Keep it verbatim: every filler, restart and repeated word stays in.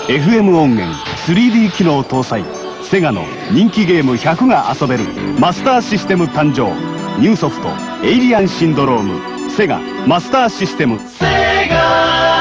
エフエム 音源 スリーディー 機能搭載セガの人気ゲームひゃくが遊べるマスターシステム誕生。ニューソフトエイリアンシンドロームセガマスターシステム。セガ